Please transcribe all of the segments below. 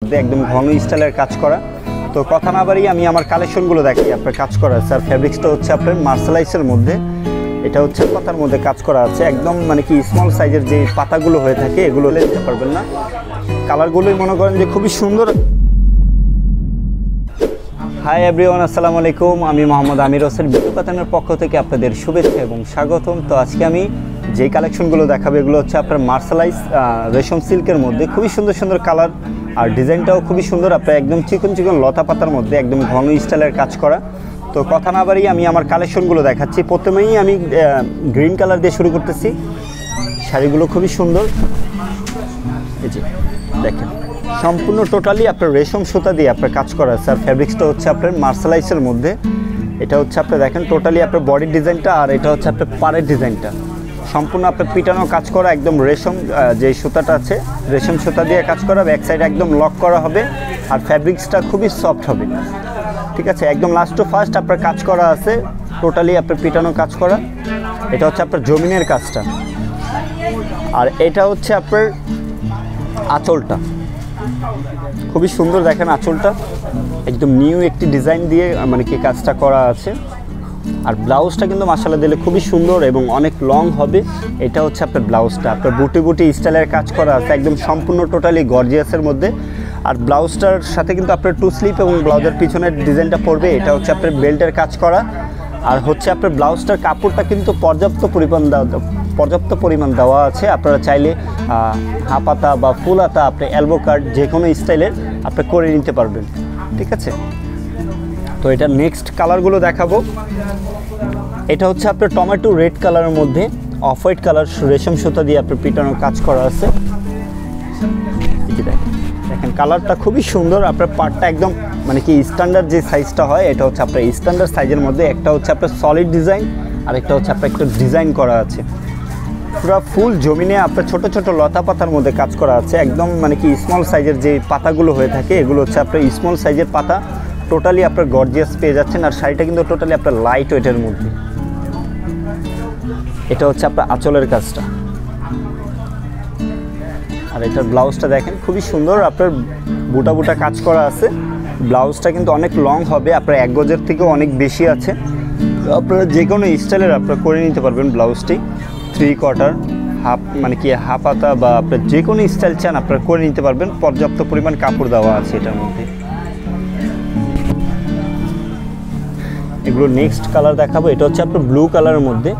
মধ্যে একদম ঘন স্টাইলের কাজ করা। তো কথা না বাড়িয়ে আমি আমার কালেকশনগুলো দেখি আপনার কাজ করা আছে। আর ফ্যাব্রিক্সটা হচ্ছে আপনার মার্শালাইজের মধ্যে, এটা হচ্ছে পাতার মধ্যে কাজ করা আছে। একদম মানে কি স্মল সাইজের যে পাতাগুলো হয়ে থাকে এগুলো নিতে পারবেন না। কালারগুলোই মনে করেন যে খুবই সুন্দর। হাই এভরিওয়ান, আসসালামু আলাইকুম। আমি মোহাম্মদ আমির হোসেন বিটু কাতানের পক্ষ থেকে আপনাদের শুভেচ্ছা এবং স্বাগতম। তো আজকে আমি যেই কালেকশনগুলো দেখাবো এগুলো হচ্ছে আপনার মার্শালাইজ রেশম সিল্কের মধ্যে খুবই সুন্দর সুন্দর কালার, আর ডিজাইনটাও খুবই সুন্দর। আপনার একদম চিকন চিকন লতা পাতার মধ্যে একদম ঘন স্টাইলের কাজ করা। তো কথা না বাড়িয়ে আমি আমার কালেকশনগুলো দেখাচ্ছি। প্রথমেই আমি গ্রিন কালার দিয়ে শুরু করতেছি। শাড়িগুলো খুবই সুন্দর, এই যে দেখেন সম্পূর্ণ টোটালি আপনার রেশম সুতা দিয়ে আপনার কাজ করা আছে। আর ফ্যাব্রিক্সটা হচ্ছে আপনার মার্শালাইজের মধ্যে, এটা হচ্ছে আপনার দেখেন টোটালি আপনার বডির ডিজাইনটা, আর এটা হচ্ছে আপনার পাড়ের ডিজাইনটা সম্পূর্ণ আপনার পিটানো কাজ করা। একদম রেশম যে সুতাটা আছে রেশম সুতা দিয়ে কাজ করা, ব্যাক সাইড একদম লক করা হবে। আর ফ্যাব্রিক্সটা খুবই সফট হবে, ঠিক আছে। একদম লাস্ট টু ফার্স্ট আপনার কাজ করা আছে, টোটালি আপনার পিটানো কাজ করা। এটা হচ্ছে আপনার জমিনের কাজটা, আর এটা হচ্ছে আপনার আঁচলটা খুবই সুন্দর। দেখেন আঁচলটা একদম নিউ একটি ডিজাইন দিয়ে মানে কি কাজটা করা আছে। আর ব্লাউজটা কিন্তু মাশাআল্লাহ দিলে খুবই সুন্দর এবং অনেক লং হবে। এটা হচ্ছে আপনার ব্লাউজটা, আপনার বুটি বুটি স্টাইলের কাজ করা আছে একদম সম্পূর্ণ টোটালি গর্জিয়াসের মধ্যে। আর ব্লাউজটার সাথে কিন্তু আপনার টু স্লিপ এবং ব্লাউজের পিছনের ডিজাইনটা পড়বে। এটা হচ্ছে আপনার বেল্টের কাজ করা। আর হচ্ছে আপনার ব্লাউজটার কাপড়টা কিন্তু পর্যাপ্ত পরিমাণ দেওয়া আছে। আপনারা চাইলে হাফ হাতা বা ফুল হাতা আপনি এলবো কাট যে কোনো স্টাইলের আপনি করে নিতে পারবেন, ঠিক আছে। তো এটা নেক্সট কালারগুলো দেখাবো। এটা হচ্ছে আপনার টমেটো রেড কালারের মধ্যে অফ হোয়াইট কালার রেশম সুতা দিয়ে আপনার পিটানো কাজ করা আছে। দেখেন কালারটা খুবই সুন্দর। আপনার পার্টটা একদম মানে কি স্ট্যান্ডার্ড যে সাইজটা হয় এটা হচ্ছে আপনার স্ট্যান্ডার্ড সাইজের মধ্যে। একটা হচ্ছে আপনার সলিড ডিজাইন, আর একটা হচ্ছে আপনার একটা ডিজাইন করা আছে পুরো ফুল জমিনে আপনার ছোট ছোট লতা পাতার মধ্যে কাজ করা আছে। একদম মানে কি স্মল সাইজের যে পাতাগুলো হয়ে থাকে এগুলো হচ্ছে আপনার স্মল সাইজের পাতা, টোটালি আপনার গর্জিয়াস পেয়ে যাচ্ছেন। আর শাড়িটা কিন্তু টোটালি আপনার লাইট ওয়েটের মধ্যে। এটা হচ্ছে আপনার আঁচলের কাজটা, আর এটার ব্লাউজটা দেখেন খুবই সুন্দর। আপনার বুটা বুটা কাজ করা আছে। ব্লাউজটা কিন্তু অনেক লং হবে, আপনার 1 গজের থেকেও অনেক বেশি আছে। আপনারা যে কোনো স্টাইলের আপনারা করে নিতে পারবেন। ব্লাউজটি 3 কোয়ার্টার হাফ মানে কি হাফ হাতা বা আপনার যে কোনো স্টাইল চান আপনারা করে নিতে পারবেন। পর্যাপ্ত পরিমাণ কাপড় দেওয়া আছে এটার মধ্যে। এগুলো নেক্সট কালার দেখাবো। এটা হচ্ছে আপনার ব্লু কালারের মধ্যে।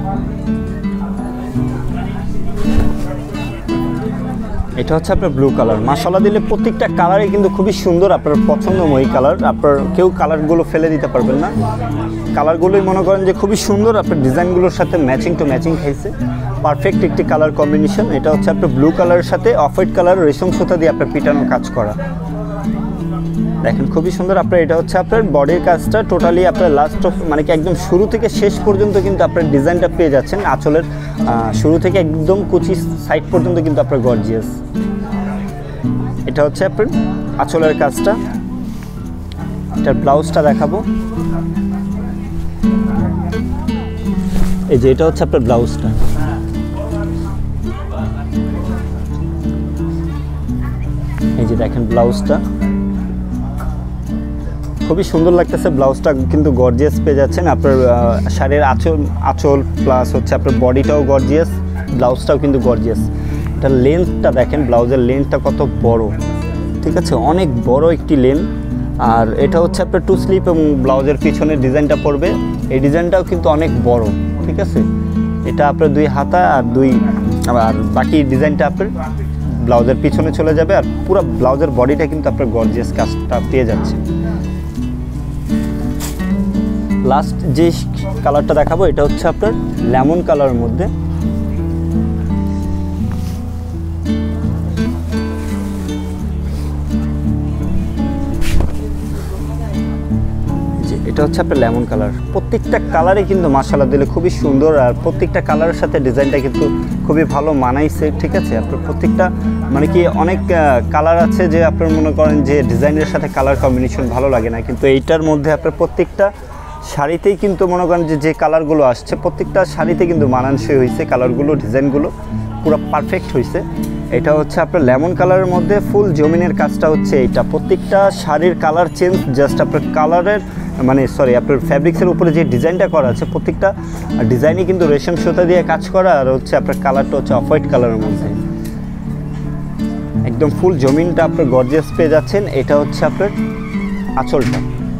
এটা হচ্ছে আপনার ব্লু কালার। মাশাআল্লাহ দিলে প্রত্যেকটা কালারই কিন্তু খুবই সুন্দর, আপনার পছন্দময় কালার। আপনার কেউ কালারগুলো ফেলে দিতে পারবেন না। কালারগুলোই মনে করেন যে খুবই সুন্দর, আপনার ডিজাইনগুলোর সাথে ম্যাচিং টু ম্যাচিং খাইছে, পারফেক্ট একটি কালার কম্বিনেশন। এটা হচ্ছে আপনার ব্লু কালারের সাথে অফ হোয়াইট কালার রেশম সুতা দিয়ে আপনার পিটানো কাজ করা। দেখেন খুবই সুন্দর। আপনার এটা হচ্ছে আপনার বডির কাজটা টোটালি আপনার লাস্ট অফ মানে কি একদম শুরু থেকে শেষ পর্যন্ত কিন্তু আপনার ডিজাইনটা পেয়ে যাচ্ছেন। আঁচলের শুরু থেকে একদম কুচি সাইড পর্যন্ত কিন্তু আপনার গর্জিয়াস। এটা হচ্ছে আপনার আঁচলের কাজটা। এটার ব্লাউজটা দেখাবো। এই যে এটা হচ্ছে আপনার ব্লাউজটা। এই যে দেখেন ব্লাউজটা খুবই সুন্দর লাগতেছে। ব্লাউজটা কিন্তু গর্জিয়াস পেয়ে যাচ্ছেন। আপনার শাড়ির আঁচল প্লাস হচ্ছে আপনার বডিটাও গর্জিয়াস, ব্লাউজটাও কিন্তু গর্জিয়াস। এটার লেন্থটা দেখেন, ব্লাউজের লেন্থটা কত বড়, ঠিক আছে, অনেক বড় একটি লেন্থ। আর এটা হচ্ছে আপনার টু স্লিপ এবং ব্লাউজের পিছনের ডিজাইনটা পড়বে। এই ডিজাইনটাও কিন্তু অনেক বড়, ঠিক আছে। এটা আপনার 2 হাতা আর বাকি ডিজাইনটা আপনার ব্লাউজের পিছনে চলে যাবে। আর পুরো ব্লাউজের বডিটা কিন্তু আপনার গর্জিয়াস কাজটা পেয়ে যাচ্ছে। লাস্ট যে কালারটা দেখাবো এটা হচ্ছে আপনার লেমন কালারের মধ্যে। এটা হচ্ছে আপনার লেমন কালার। প্রত্যেকটা কালারই কিন্তু মাশাআল্লাহ দিলে খুবই সুন্দর, আর প্রত্যেকটা কালারের সাথে ডিজাইনটা কিন্তু খুবই ভালো মানাইছে, ঠিক আছে। আপনার প্রত্যেকটা মানে কি অনেক কালার আছে যে আপনার মনে করেন যে ডিজাইনের সাথে কালার কম্বিনেশন ভালো লাগে না, কিন্তু এইটার মধ্যে আপনার প্রত্যেকটা শাড়িতেই কিন্তু মনে করেন যে কালারগুলো আসছে প্রত্যেকটা শাড়িতে কিন্তু মানানসই হয়েছে কালারগুলো, ডিজাইনগুলো। পুরো পারফেক্ট হয়েছে। এটা হচ্ছে আপনার লেমন কালারের মধ্যে ফুল জমিনের কাজটা হচ্ছে এইটা। প্রত্যেকটা শাড়ির কালার চেঞ্জ, জাস্ট আপনার কালারের মানে সরি আপনার ফ্যাব্রিক্সের উপরে যে ডিজাইনটা করা আছে প্রত্যেকটা ডিজাইনই কিন্তু রেশম সুতা দিয়ে কাজ করা, আর হচ্ছে আপনার কালারটা হচ্ছে অফ হোয়াইট কালারের মধ্যে একদম ফুল জমিনটা আপনার গর্জিয়াস পেয়ে যাচ্ছেন। এটা হচ্ছে আপনার আঁচলটা,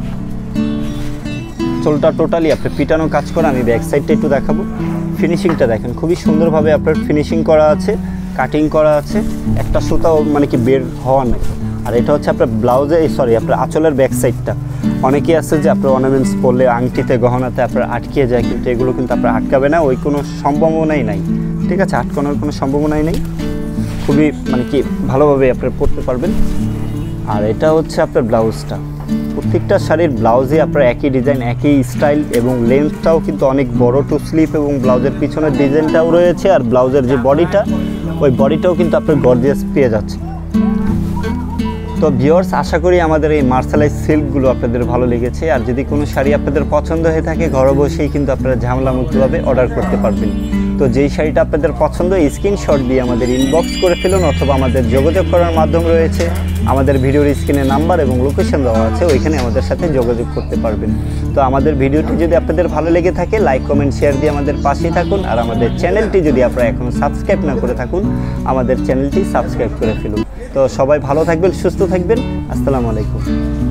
আঁচলটা টোটালি আপনার পিটানো কাজ করা। আমি ব্যাক সাইডটা একটু দেখাবো, ফিনিশিংটা দেখেন খুবই সুন্দরভাবে আপনার ফিনিশিং করা আছে, কাটিং করা আছে, একটা সুতাও মানে কি বের হওয়া নেই। আর এটা হচ্ছে আপনার ব্লাউজে সরি আপনার আঁচলের ব্যাক সাইডটা। অনেকেই আছে যে আপনার অর্নামেন্টস পরলে আংটিতে গহনাতে আপনার আটকিয়ে যায়, কিন্তু এগুলো কিন্তু আপনার আটকাবে না, ওই কোনো সম্ভাবনাই নাই, ঠিক আছে, আটকানোর কোনো সম্ভাবনাই নেই। খুবই মানে কি ভালোভাবে আপনার পরতে পারবেন। আর এটা হচ্ছে আপনার ব্লাউজটা, প্রত্যেকটা শাড়ির ব্লাউজে আপনার একই ডিজাইন একই স্টাইল এবং লেন্থটাও কিন্তু অনেক বড় টু স্লিপ, এবং ব্লাউজের পিছনের ডিজাইনটাও রয়েছে, আর ব্লাউজের যে বডিটা ওই বডিটাও কিন্তু আপনার গর্জিয়াস পেয়ে যাচ্ছে। তো ভিউয়ার্স, আশা করি আমাদের এই মার্শালাইজ সিল্কগুলো আপনাদের ভালো লেগেছে। আর যদি কোনো শাড়ি আপনাদের পছন্দ হয়ে থাকে ঘরে বসেই কিন্তু আপনারা ঝামেলামুক্তভাবে অর্ডার করতে পারবেন। তো যেই শাড়িটা আপনাদের পছন্দ স্ক্রিনশট দিয়ে আমাদের ইনবক্স করে ফেলুন, অথবা আমাদের যোগাযোগ করার মাধ্যম রয়েছে, আমাদের ভিডিওর স্ক্রিনে নাম্বার এবং লোকেশন দেওয়া আছে, ওইখানে আমাদের সাথে যোগাযোগ করতে পারবেন। তো আমাদের ভিডিওটি যদি আপনাদের ভালো লেগে থাকে লাইক কমেন্ট শেয়ার দিয়ে আমাদের পাশেই থাকুন। আর আমাদের চ্যানেলটি যদি আপনারা এখনও সাবস্ক্রাইব না করে থাকুন আমাদের চ্যানেলটি সাবস্ক্রাইব করে ফেলুন। তো সবাই ভালো থাকবেন, সুস্থ থাকবেন, আসসালামু আলাইকুম।